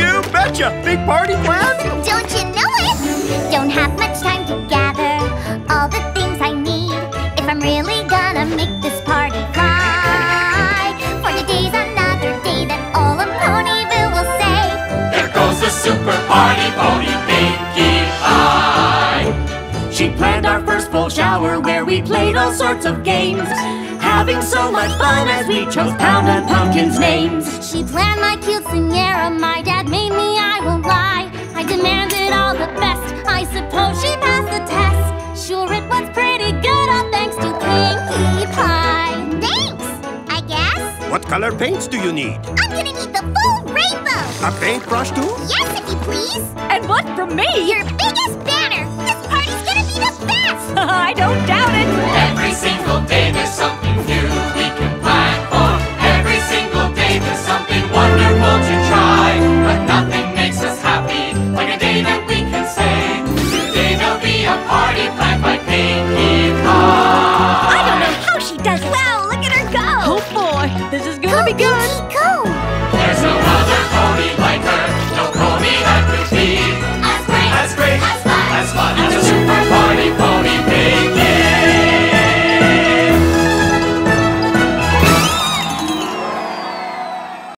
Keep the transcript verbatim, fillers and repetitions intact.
You betcha! Big party planned? Don't you know it? Don't have much time to gather all the things I need if I'm really gonna make this party fly. For today's another day that all of Ponyville will say, there goes the super party pony, Pinkie Pie. She planned our first full shower where we played all sorts of games, having so much fun as we chose Pound and Pumpkin's names. She planned my cute singera, my dad made me, I won't lie. I demanded all the best, I suppose she passed the test. Sure, it was pretty good, all thanks to Pinkie Pie. Thanks, I guess. What color paints do you need? I'm gonna need the full rainbow. A paintbrush too? Yes, if you please. And what from me? Your biggest banner. This party's gonna be the best. I don't doubt it. Every single day